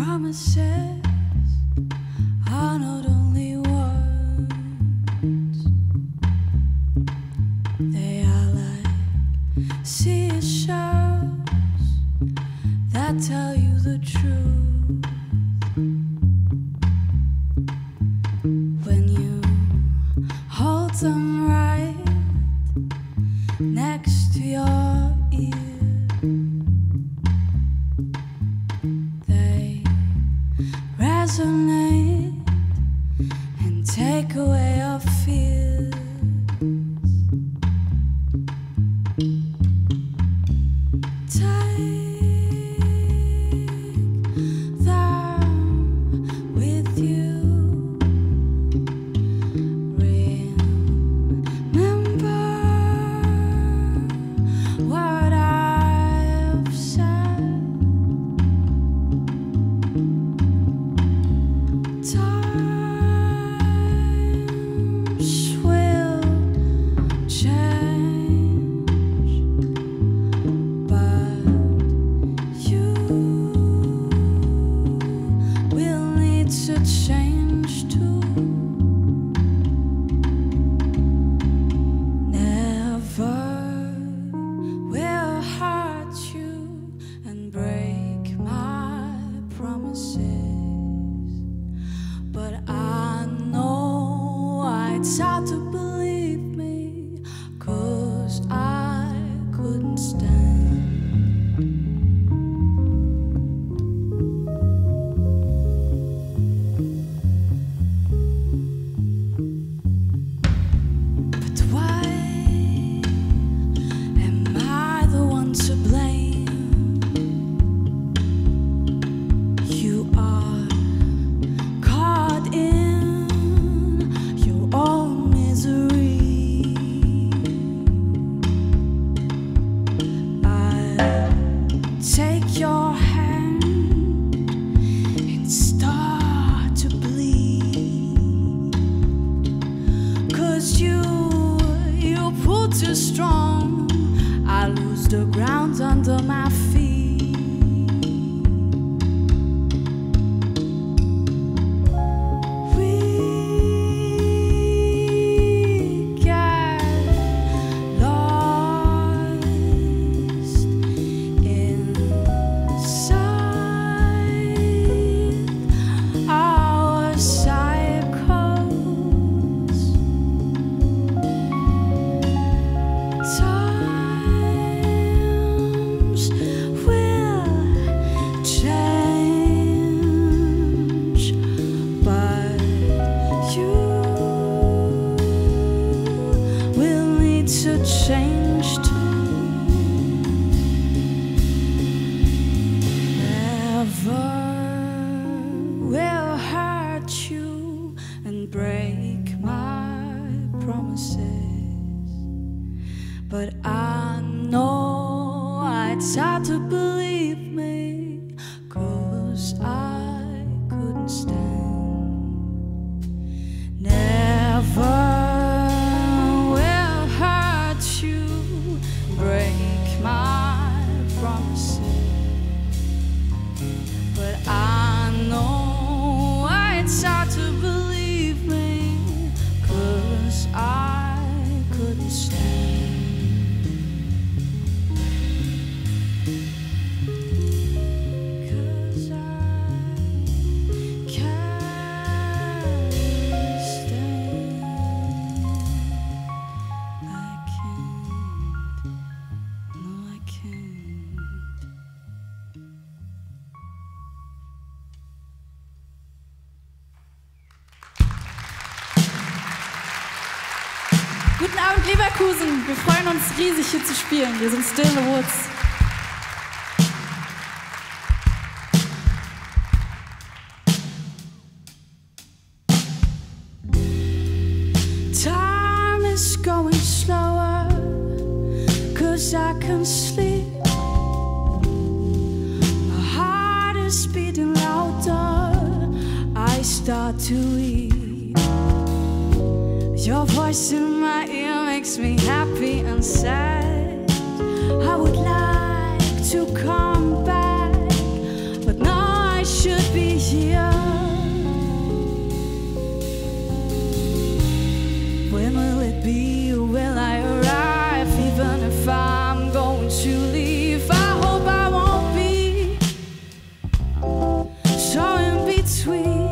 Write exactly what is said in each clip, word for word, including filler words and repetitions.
promises are not only words, they are like seashells that tell you the truth. When you hold them right next to your ear, they resonate and take away your fears. It's hard to believe me, 'cause I couldn't stand. But why am I the one to blame? You are caught in take your hand and start to bleed, 'cause you, you pull too strong. I lose the ground under my feet. To change too. Never will hurt you and break my promises, but I know it's hard to believe me, 'cause I couldn't stand. Never break my promises, but I know it's hard to believe me, 'cause I couldn't stand. 'Cause I can't stand. I can't. No, I can't. Guten Abend, Leverkusen. Wir freuen uns riesig, hier zu spielen. Wir sind Still in the Woods. Time is going slower, 'cause I can sleep. My heart is beating louder. I start to weep. Your voice in my ear makes me happy and sad. I would like to come back, but now I should be When will it be? Will I arrive? Even if I'm going to leave, I hope I won't be so in between.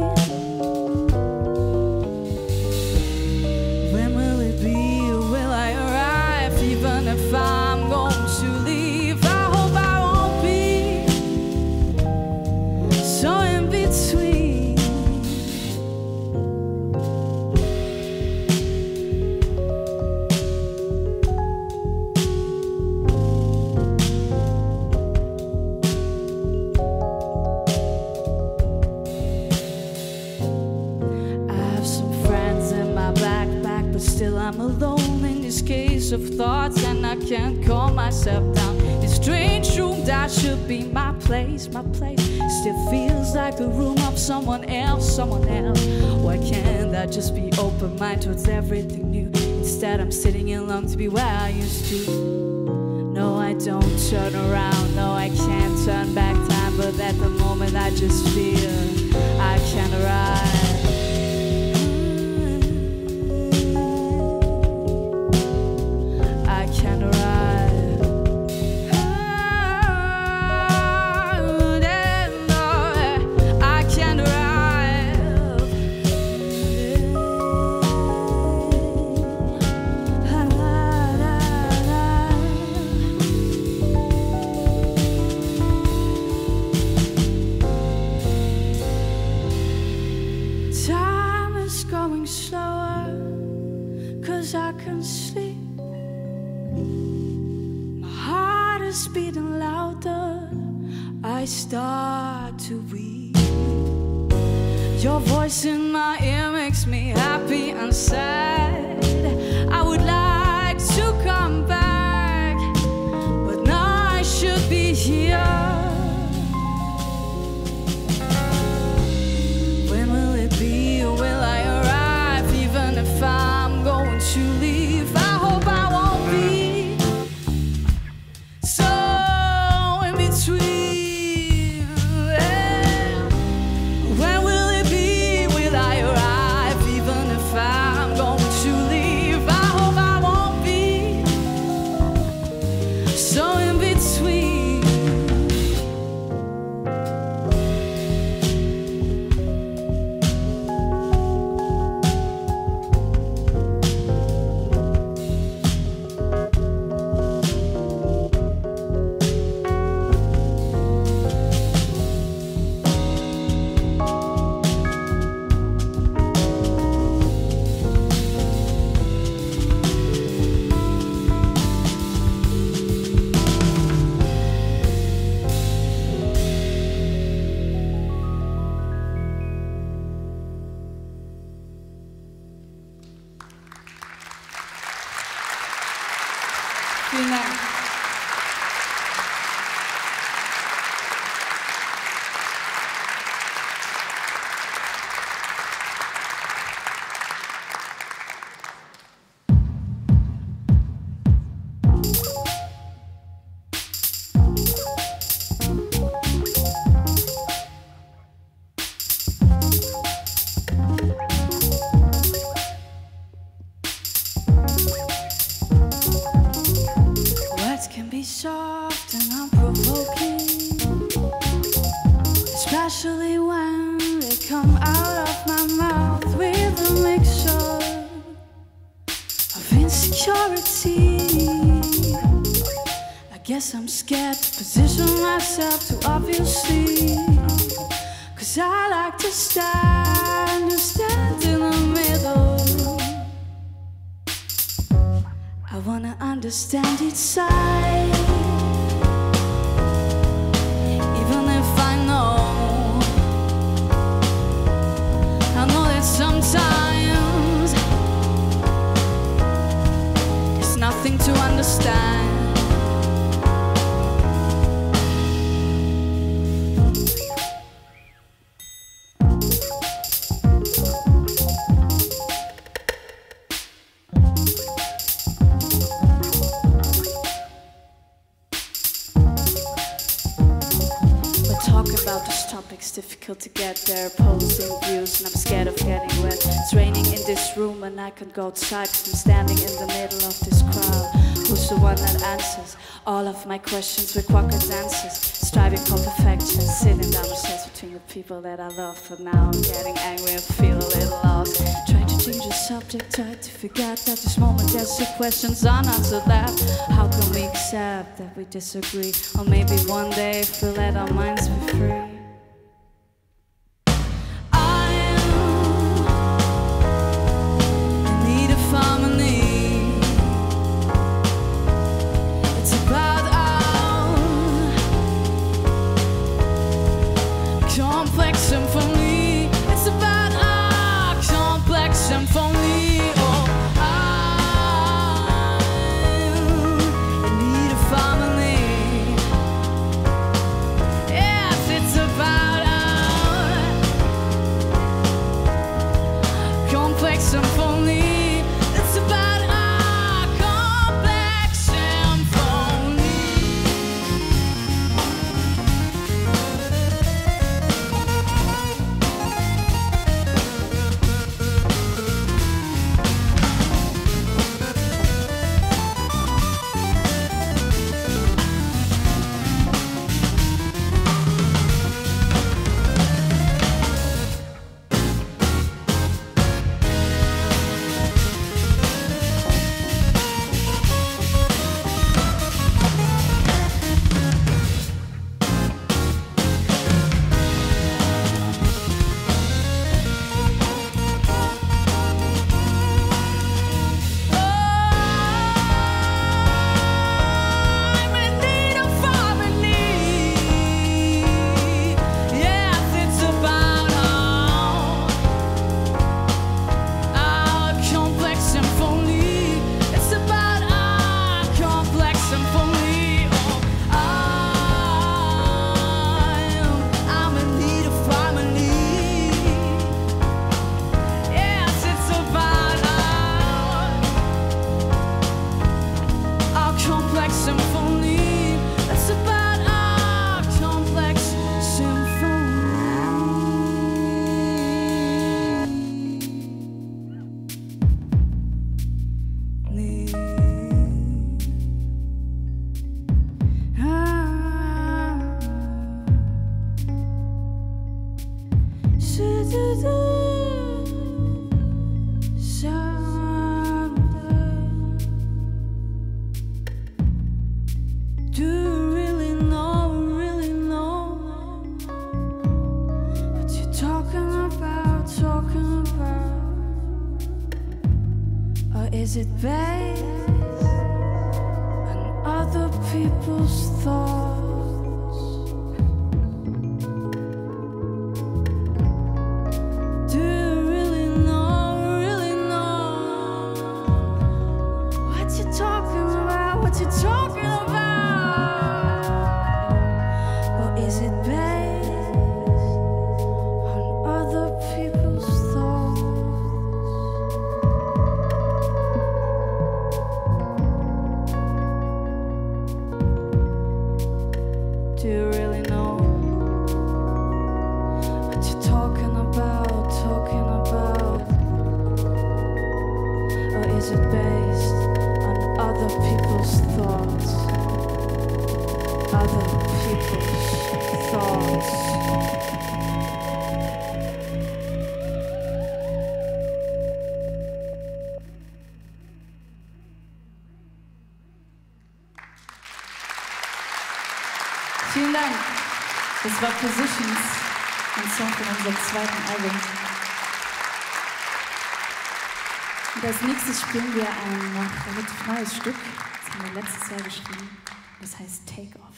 When will it be? Will I arrive? Even if I'm going to leave, I hope I won't be so in between. Still I'm alone in this case of thoughts, and I can't calm myself down. This strange room that should be my place, my place still feels like the room of someone else, someone else. Why can't I just be open minded towards everything new? Instead I'm sitting and long to be where I used to. No, I don't turn around, no, I can't turn back time, but at the moment I just feel I can't arrive. Can't arrive. I can't arrive. Time is going slower, 'cause I can sleep. Beating louder, I start to weep. Your voice in my ear makes me happy and sad. I would like to come back, but now I should be here. When will it be? Will I arrive? Even if I'm going to leave, I hope I won't be between. When will it be? Will I arrive? Even if I'm going to leave, I hope I won't be so in between. Vielen Dank. Soft and unprovoking, especially when they come out of my mouth with a mixture of insecurity. I guess I'm scared to position myself too obviously, 'cause I like to stand, to stand in the middle. I wanna understand each side, even if I know, I know that sometimes there's nothing to understand. talking about these topics, difficult to get there, opposing views, and I'm scared of getting wet. It's raining in this room and I can't go outside cause I'm standing in the middle of this crowd. Who's the one that answers all of my questions with quackers answers? Striving for perfection, sitting down the stairs between the people that I love. But now I'm getting angry and feel a little lost. Trying to change the subject, try to forget that this moment there's two questions unanswered left. How can we accept that we disagree? Or maybe one day if we let our minds be free. Is it based on other people's thoughts? Do you really know, really know what you're talking about, what you're talking about? Or is it based on other people's thoughts? Do you really know what you're talking about, talking about? Or is it based on other people's thoughts? Other people's thoughts. Vielen Dank. Das war Positions, ein Song von unserem zweiten Album. Und als nächstes spielen wir ein noch relativ neues Stück. Das haben wir letztes Jahr geschrieben. Das heißt Take Off.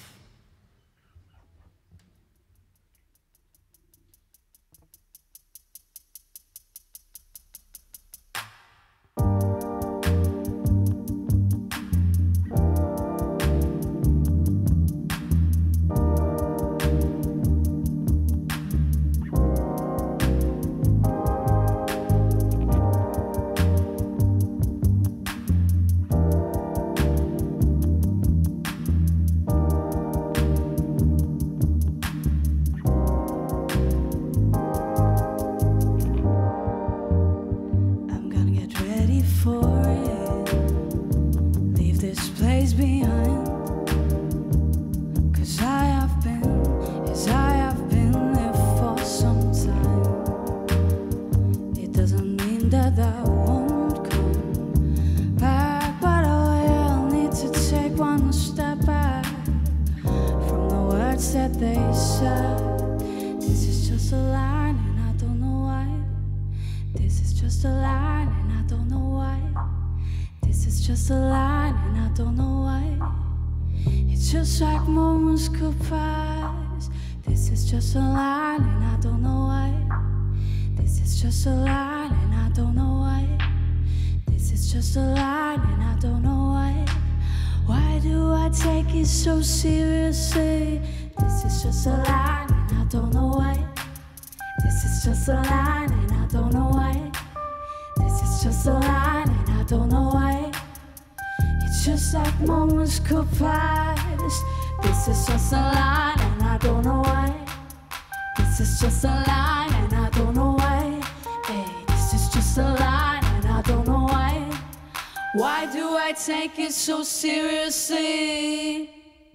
sad. This is just a line and I don't know why. This is just a line and I don't know why. This is just a line and I don't know why. It's just like moments could pass. This is just a line and I don't know why. This is just a line and I don't know why. This is just a line and I don't know why. Why do I take it so seriously? This is just a line and I don't know why. This is just a line and I don't know why. This is just a line and I don't know why. It's just like moments could pass. This is just a line and I don't know why. This is just a line and I don't know why. Hey, this is just a line and I don't know why. Why do I take it so seriously?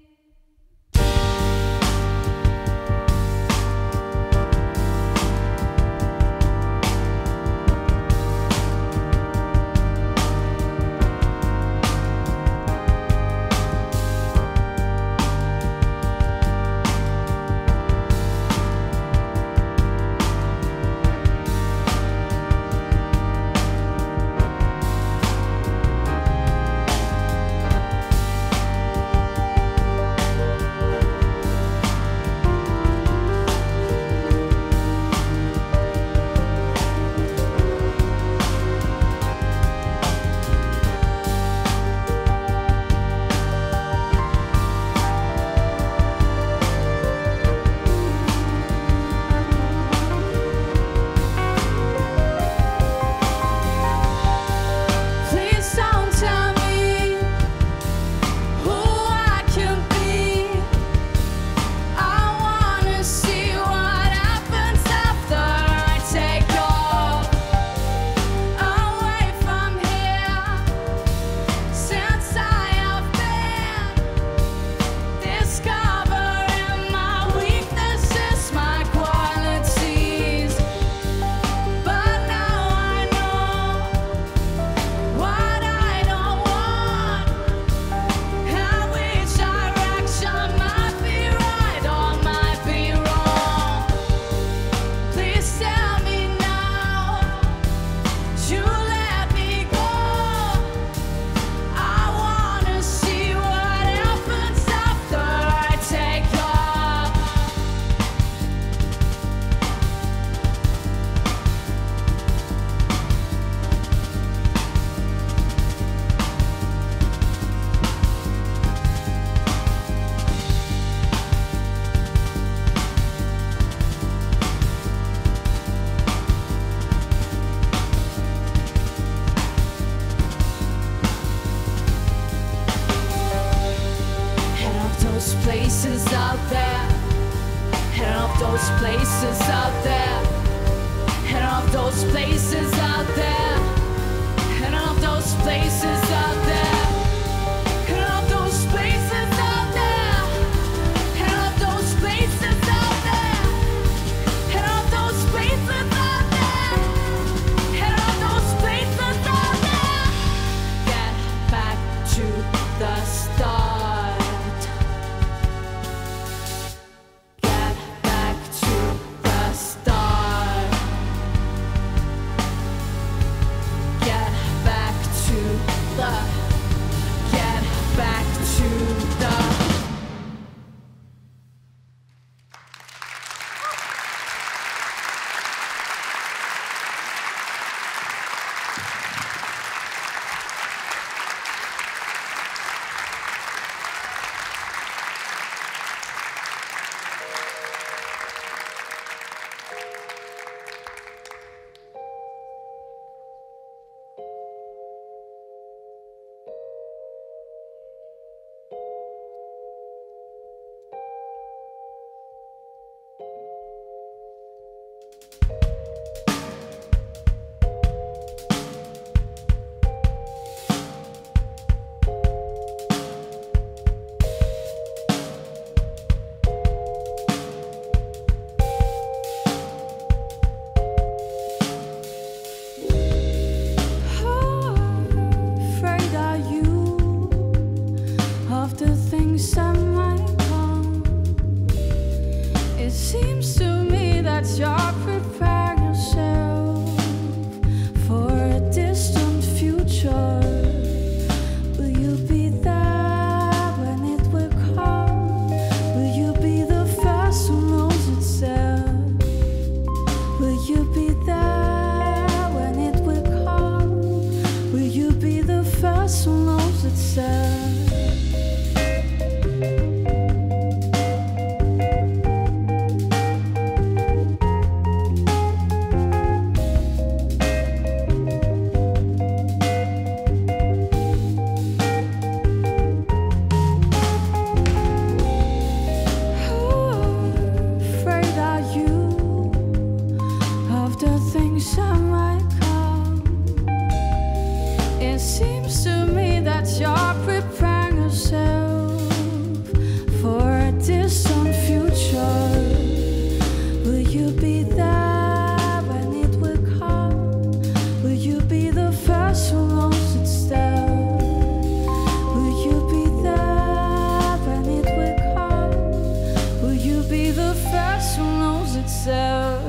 Places out there, head off those places out there, head off those places out there, head off those places out there, head off those places out there, head off those places out there, head off those places out there, head off those places out there. Get back to the start. The It seems to me that you're preparing yourself for a distant future. Will you be there when it will come? Will you be the first who knows itself? Will you be there when it will come? Will you be the first who knows itself? It seems to me that you're preparing yourself for a distant future. Will you be there when it will come? Will you be the first who knows its step? Will you be there when it will come? Will you be the first who knows itself?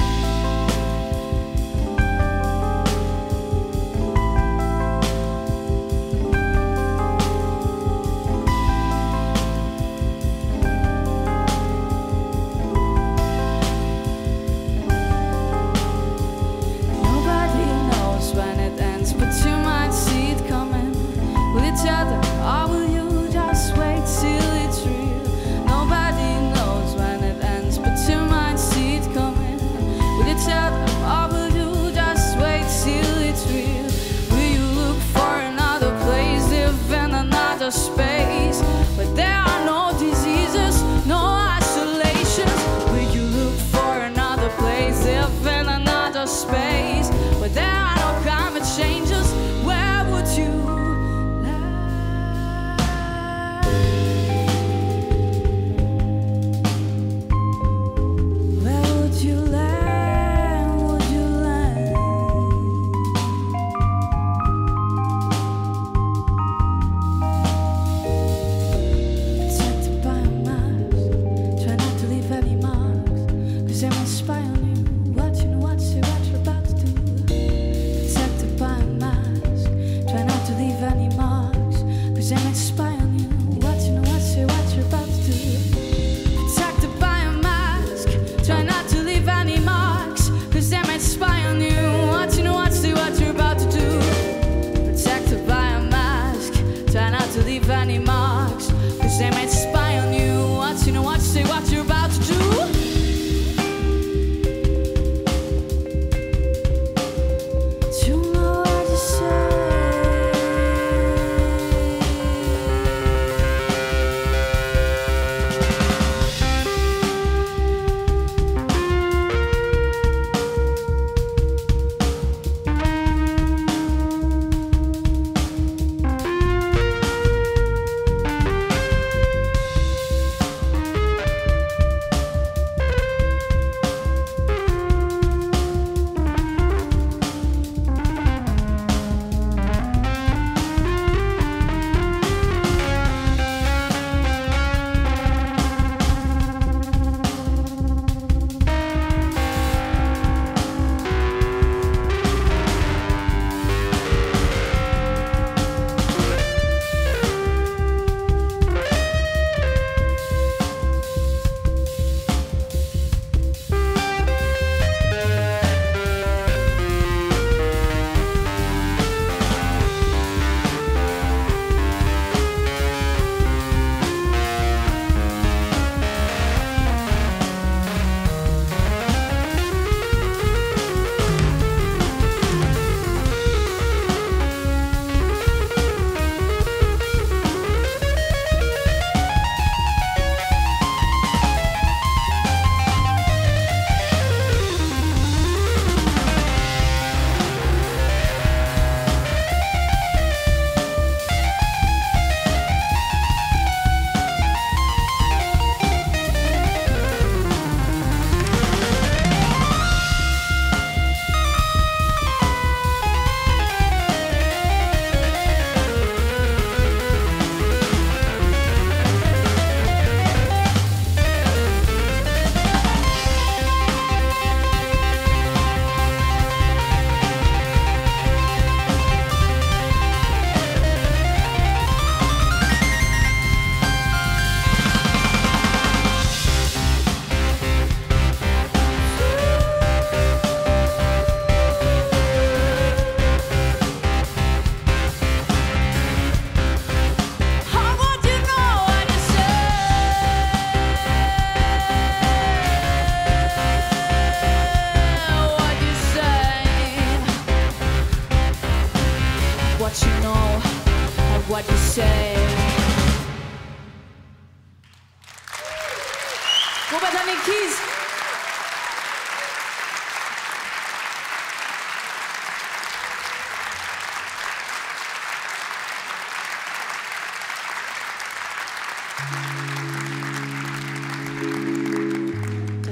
Or will you just wait till it's real? Nobody knows when it ends, but you might see it coming.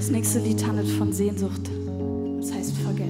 Das nächste Lied handelt von Sehnsucht. Das heißt Forget.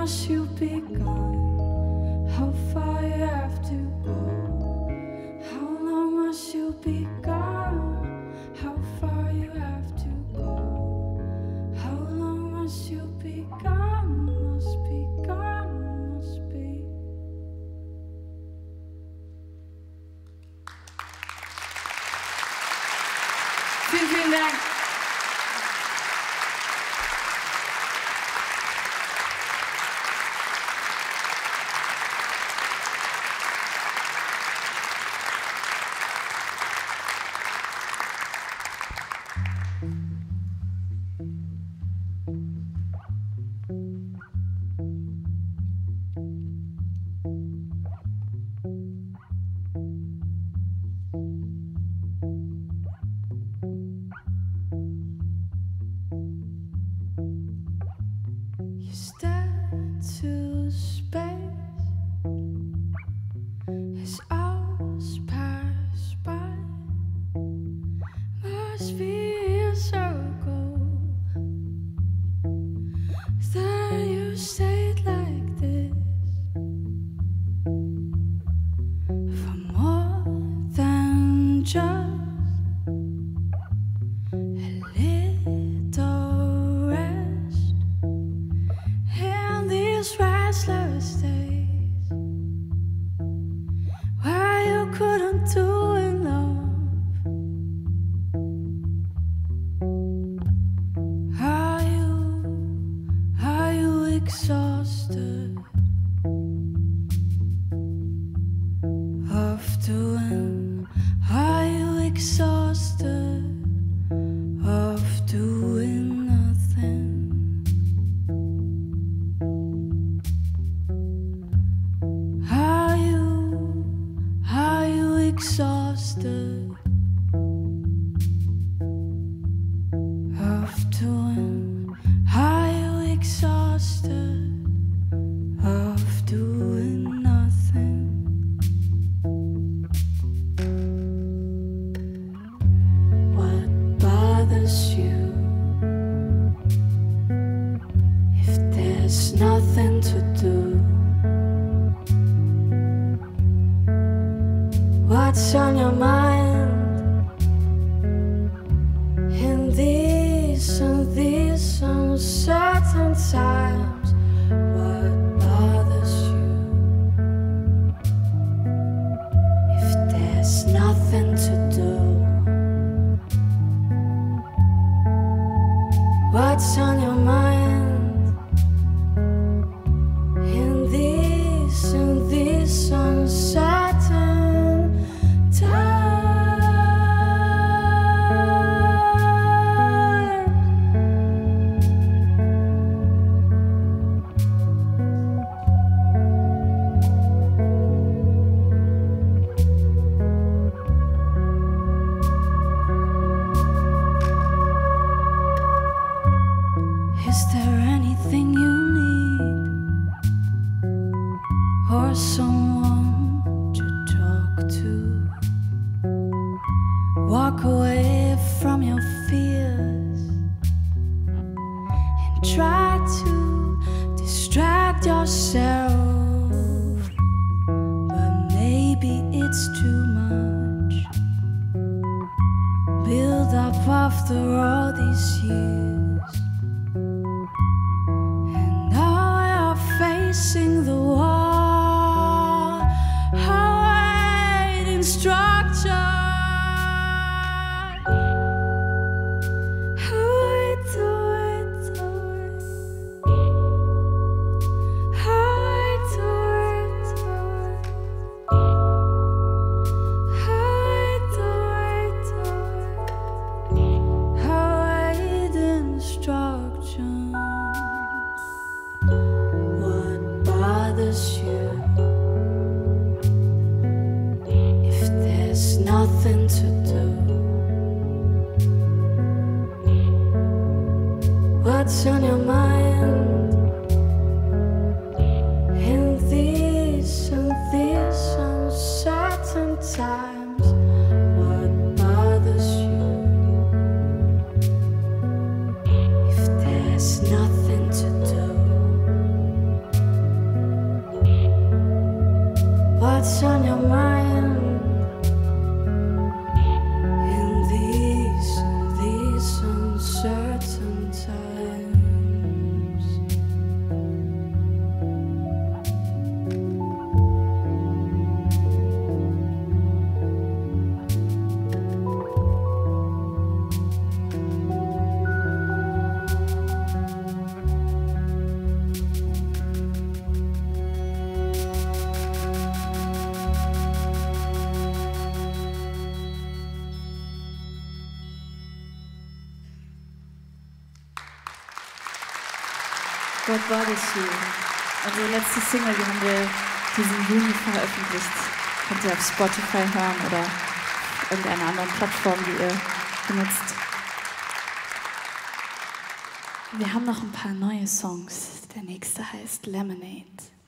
must you be gone? How far you have to go? How long must you be gone? How far you have to go? How long must you be gone? Must be gone, must be. Vielen, vielen Dank. You stare into space as hours pass by. Must be a circle that you stayed like this for more than just a little rest in these restless days where you couldn't do enough. Are you, are you exhausted of doing? Are you exhausted of doing nothing? Are you, are you exhausted of doing? Are you exhausted of doing nothing? What bothers you if there's nothing to do? What's on your mind in these and these uncertain times? What bothers you if there's nothing to do? What's on your mind in these and these uncertain times? Is there anything you need or someone to talk to? Walk away from your fears and try to distract yourself, but maybe it's too much. Build up after all these years. Facing the wall, awaiting structure. Wait, wait, wait. Wait, wait, wait. Wait, wait, wait. Awaiting structure. Bothers you if there's nothing to do? What's on your mind in these and these uncertain times? What bothers you if there's nothing to do? what's on your mind in these, these uncertain times. God Barbecue. Unsere letzte Single, die haben wir diesen Juni veröffentlicht. Könnt ihr auf Spotify hören oder irgendeiner anderen Plattform, die ihr benutzt. Wir haben noch ein paar neue Songs. Der nächste heißt Lemonade.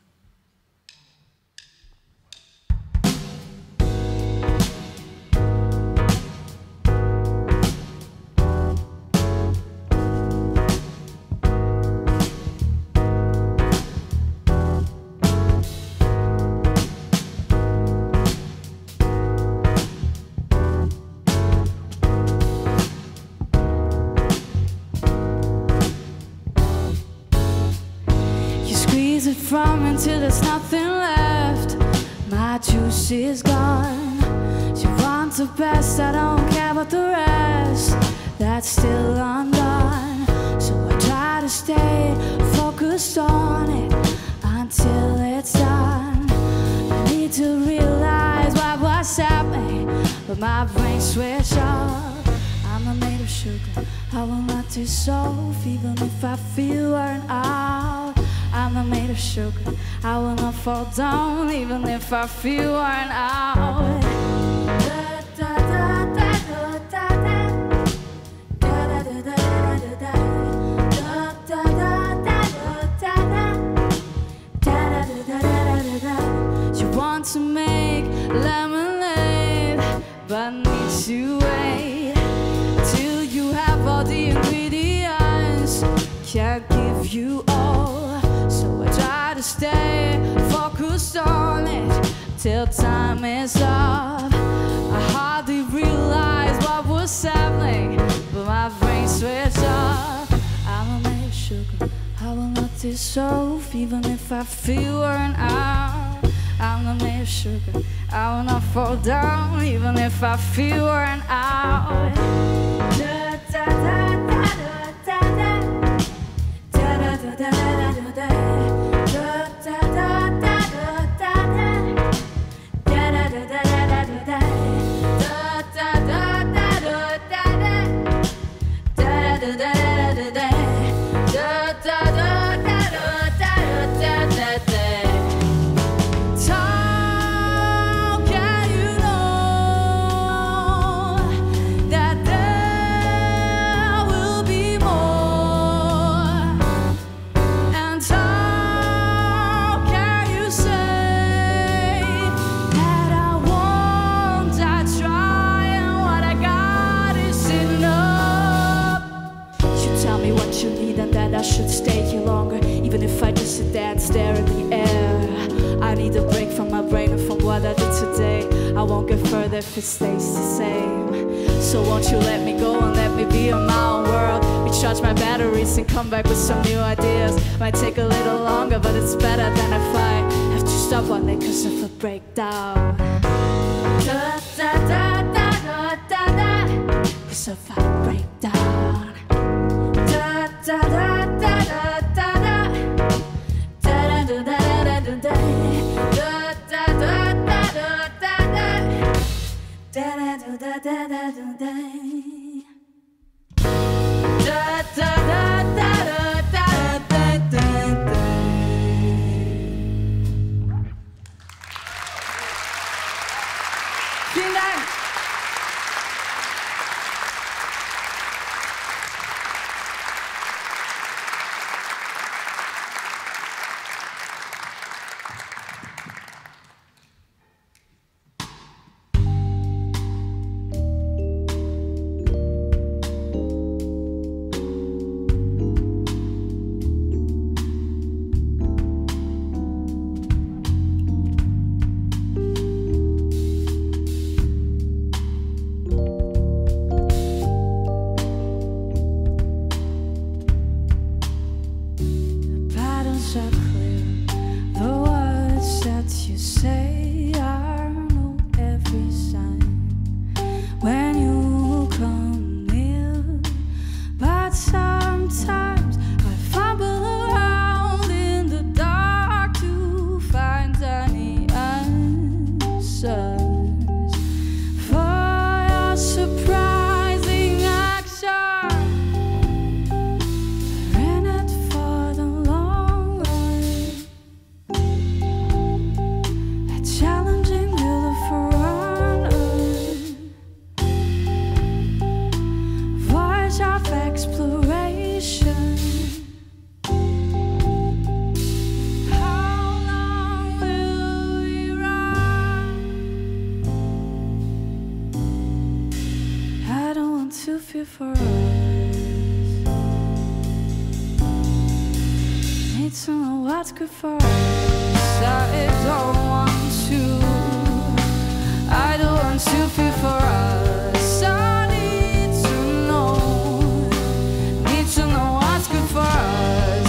From until there's nothing left, my juice is gone. She wants the best, I don't care about the rest. That's still undone. So I try to stay focused on it until it's done. I need to realize what was happening, but my brain switched off. I'm not made of sugar, I will not dissolve, even if I feel worn out. I'm not made of sugar, I will not fall down, even if I feel worn out. She wants to make lemonade, but needs to wait till you have all the ingredients. Can't give you all, stay focused on it till time is up. I hardly realized what was happening, but my brain switched off. I'm made of sugar, I will not dissolve, even if I feel worn out. I'm not made of sugar, I will not fall down, even if I feel worn out. Da, da, da, da, da, da, da, da, da, da, da, da. I should stay here longer, even if I just sit there and stare in the air. I need a break from my brain and from what I did today. I won't get further if it stays the same. So won't you let me go and let me be in my own world. Recharge my batteries and come back with some new ideas. Might take a little longer, but it's better than if I have to stop one day cause of a breakdown. Da, da, da, da, da, da, da. Cause of a breakdown. Da, da, da, da, da, da, da. Da, da, da, da, da, da, da. Da, da, da, da, da, da, da. Da, da, da, da, da, da, da, da. Da, da, da, da, da, da, da, da, da. Vielen Dank. good for us. Need to know what's good for us. I don't want to. I don't want to feel for us. I need to know. Need to know what's good for us.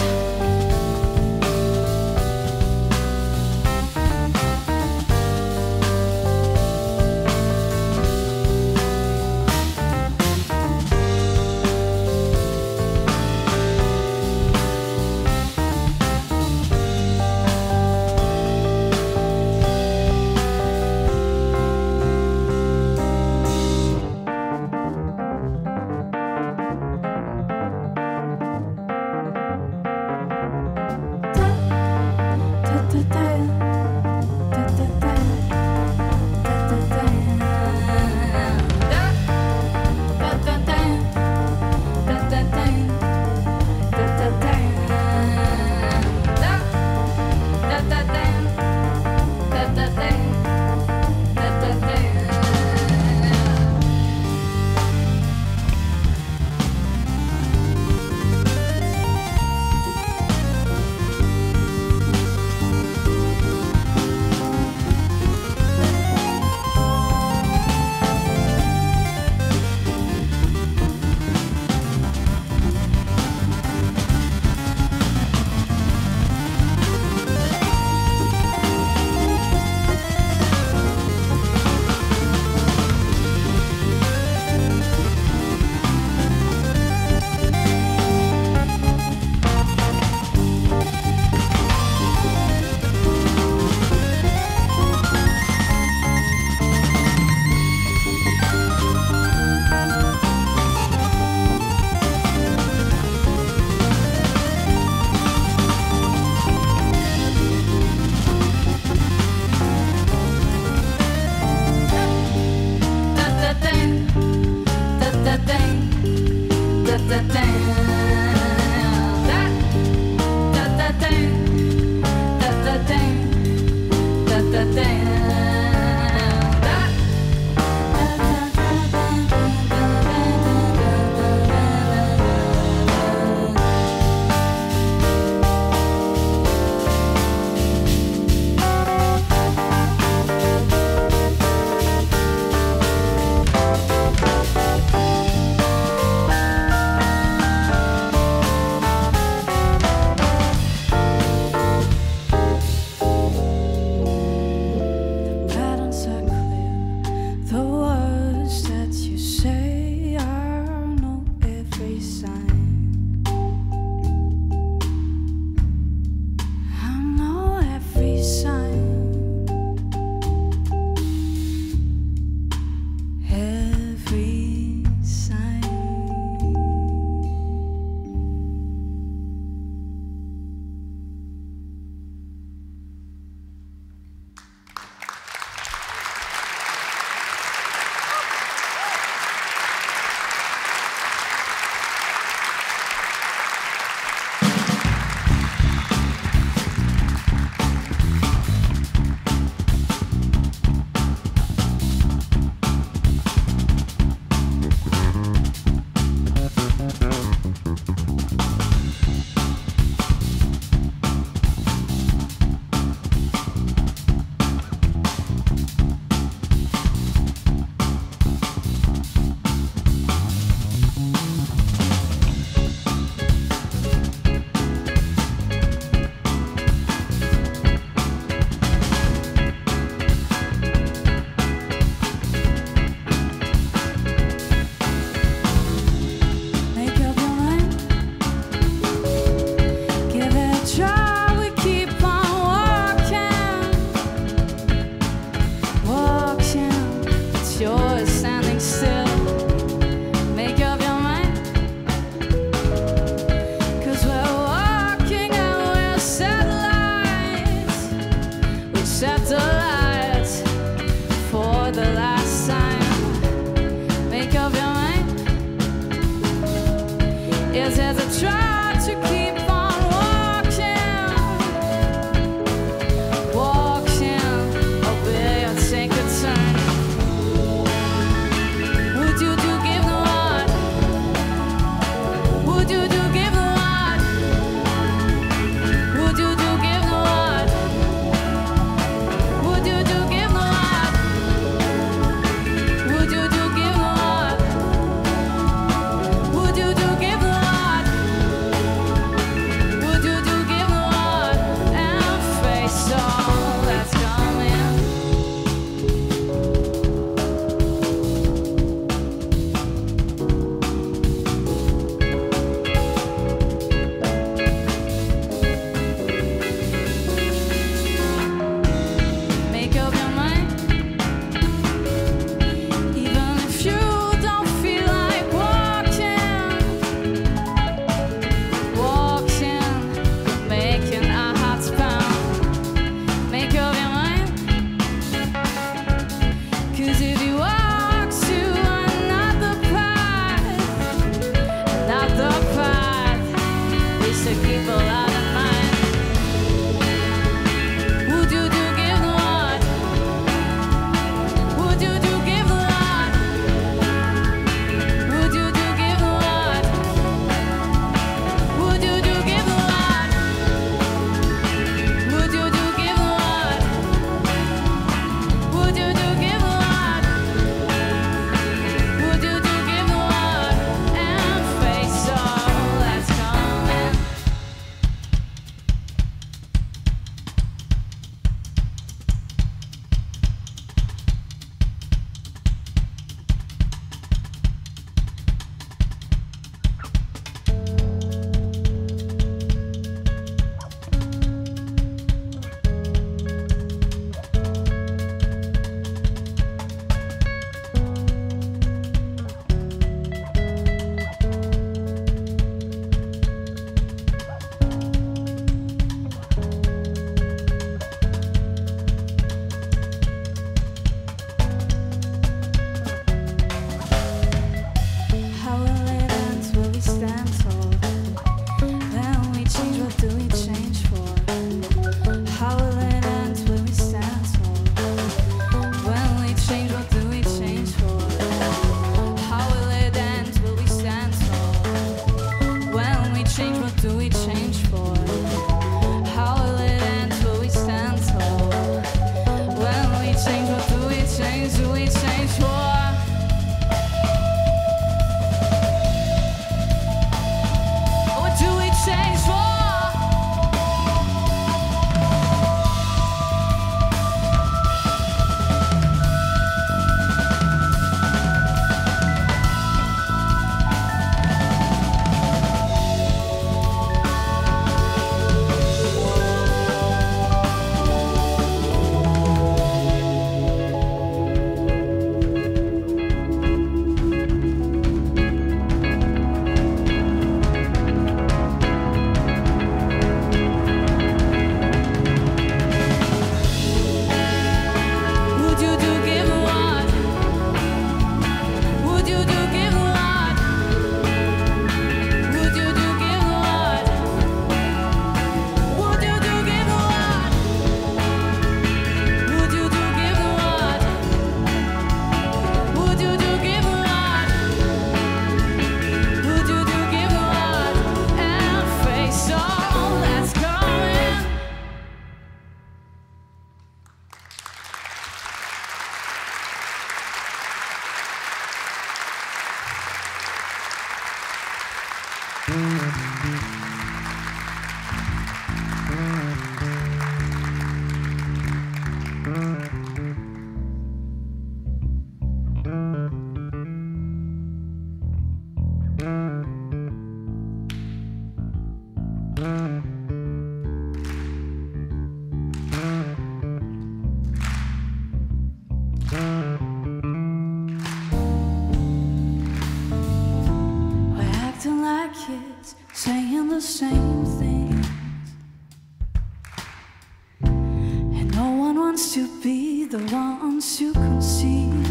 wants to be the ones you concede.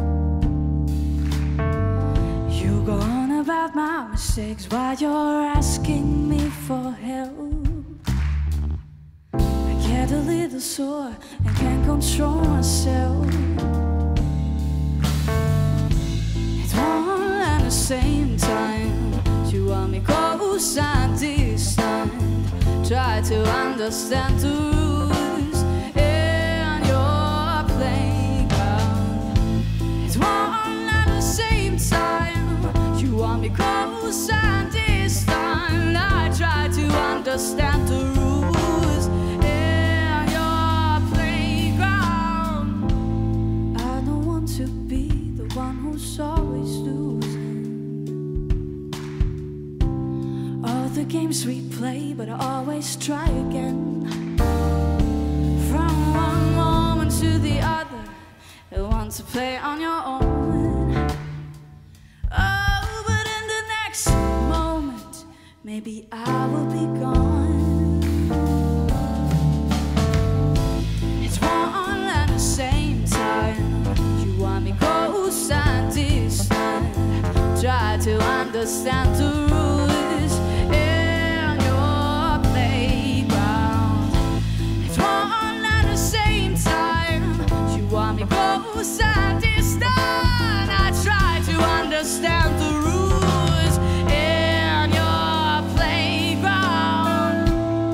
You go on about my mistakes while you're asking me for help. I get a little sore and can't control myself. At one and the same time, you want me close and distant. Try to understand the rules in your playground. At one and the same time, you want me close and distant. I try to understand the rules in your playground. I don't want to be the one who's always losing. All the games we play, but I always try again. From one moment to the other, you want to play on your own. Oh, but in the next moment, maybe I will be gone. It's one and the same time, you want me close and distant. Try to understand the rules in your playground. It's one and the same time, you want me close and distant. I try to understand the rules in your playground.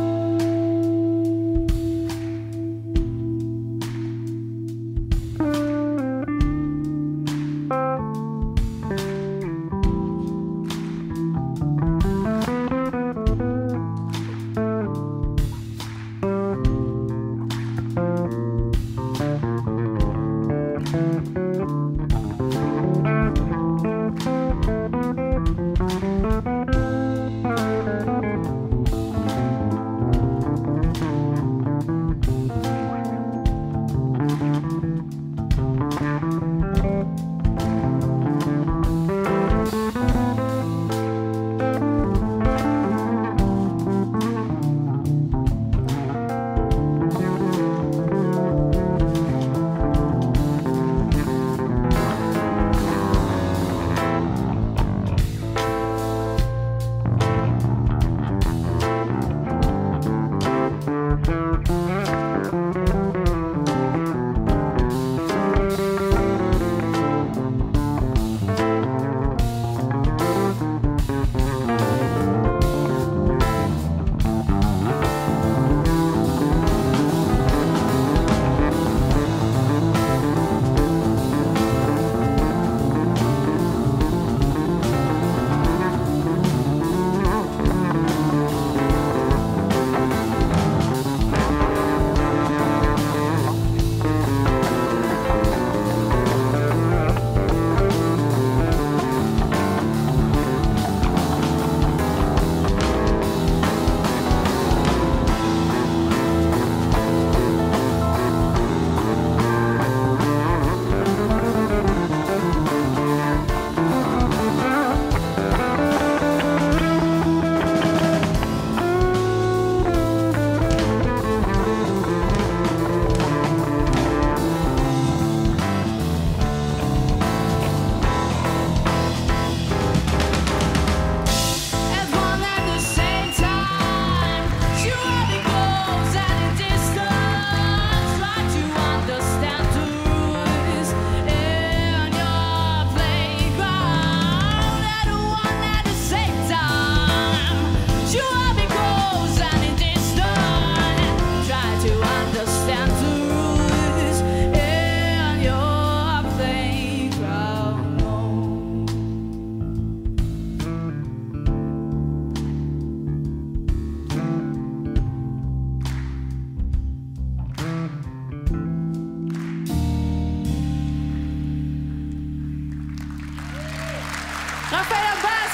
Raphael am Bass.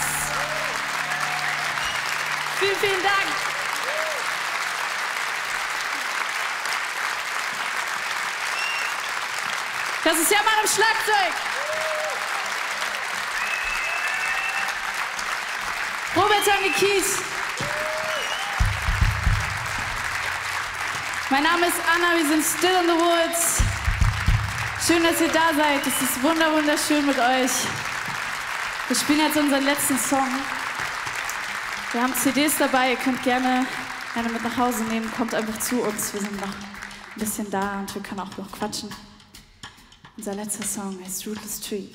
Vielen, vielen Dank. Das ist Hermann am Schlagzeug. Robert an die Keys. Mein Name ist Anna, wir sind Still in the Woods. Schön, dass ihr da seid. Es ist wunder wunderschön mit euch. Wir spielen jetzt unseren letzten Song. Wir haben C Ds dabei, ihr könnt gerne eine mit nach Hause nehmen. Kommt einfach zu uns, wir sind noch ein bisschen da und wir können auch noch quatschen. Unser letzter Song heißt Rootless Tree.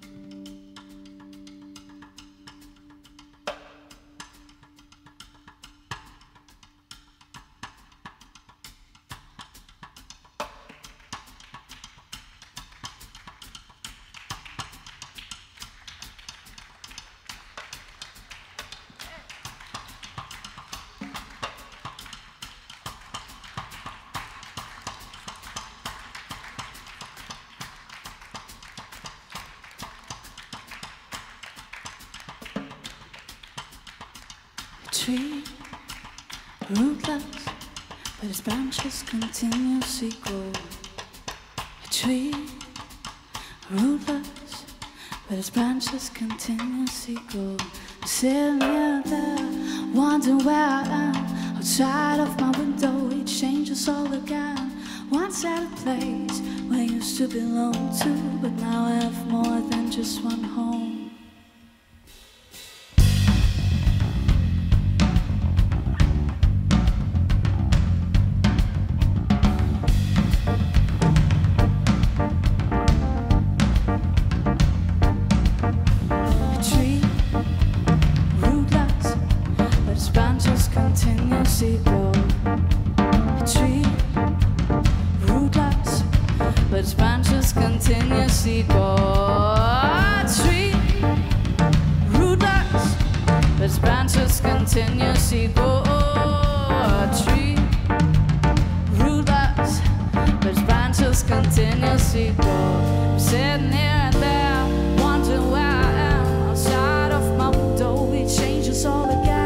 Tree, rootless, but its branches continuously grow. A tree, rootless, but its branches continuously grow. I'm sitting here there, wondering where I am. Outside of my window, it changes all again. Once at a place where I used to belong to, but now I have more than just one home. Continuously grow. A tree, rootless, but its branches continuously grow. A tree, rootless, but its branches continuously grow. A tree, rootless, but its branches continuously grow. I'm sitting here and there, wondering where I am. Outside of my window, it changes all again.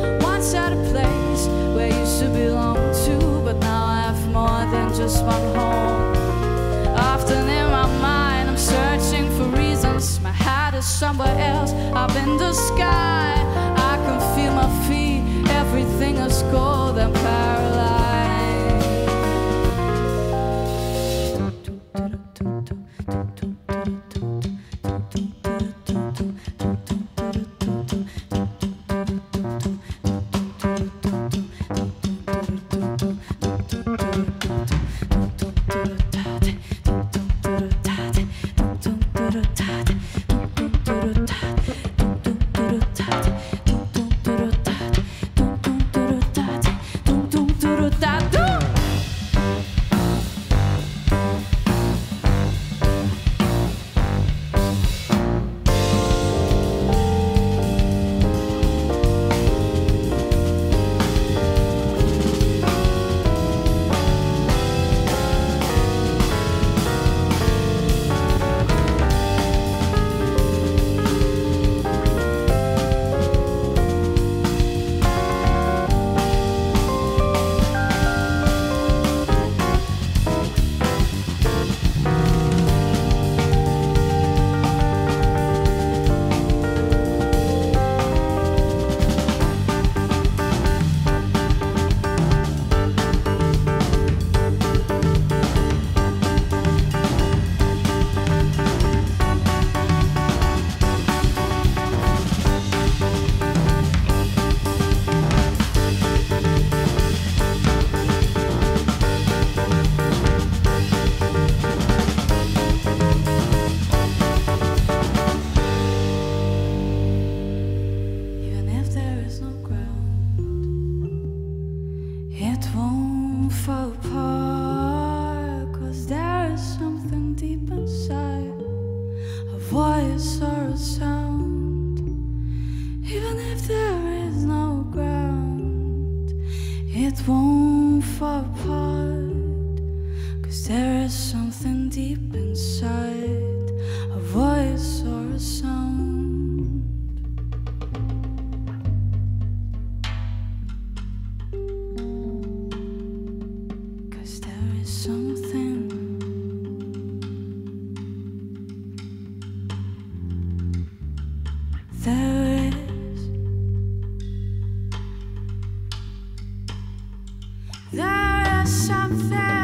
At a place where I used to belong to, but now I have more than just one home. Often in my mind I'm searching for reasons. My head is somewhere else, up in the sky. I can feel my feet, everything is cold and paralyzed. There something